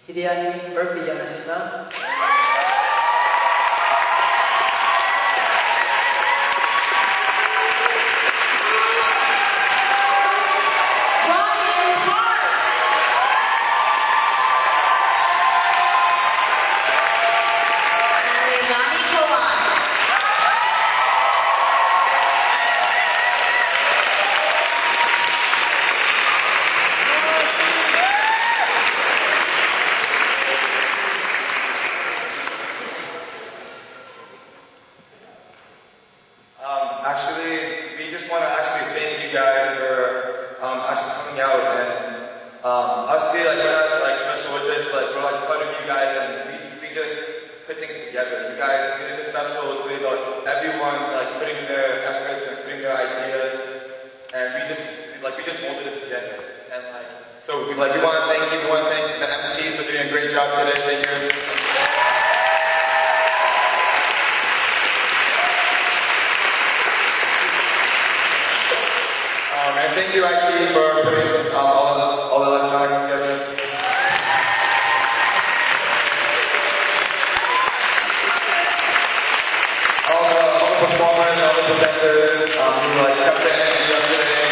히데아님 birthday 야나시다. Actually, we just want to thank you guys for coming out and us being special with this, we're part of you guys, and we just put things together. You guys, this festival was really about everyone putting their efforts and putting their ideas, and we just molded it together. And so we want to thank you. We want to thank the MCs for doing a great job today. Thank you. And thank you, IT, for putting all the electronics together. All the performers, all the presenters, who kept the energy up today.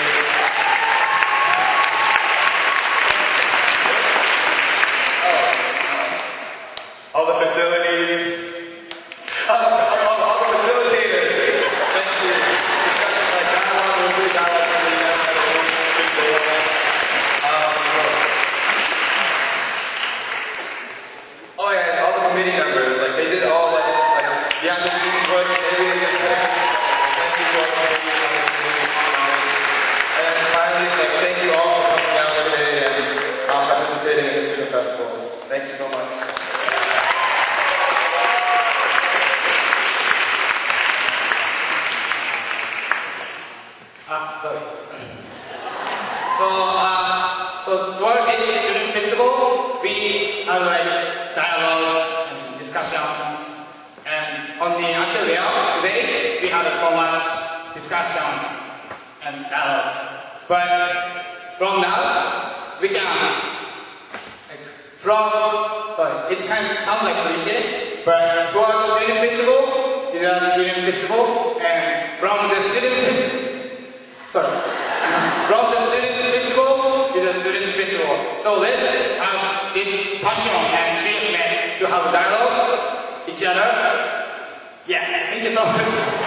All the facilities. All the facilitators. Thank you. Discussions like dialogue was really dialogue. Oh yeah, and all the committee members, they did all behind the scenes work, and they really just thank you for and finally, thank you all for coming down today and participating in the Student Festival. Thank you so much. Sorry. So throughout this Student Festival, we have dialogues and discussions. And on the actual layout today, we had so much discussions and dialogues. But from now, we can, it sounds like cliche, but throughout Student Festival, it is a Student Festival, and from the Student Festival, it is a Student Festival. So let's have this passion and seriousness to have dialogue with each other. Yes, thank you so much.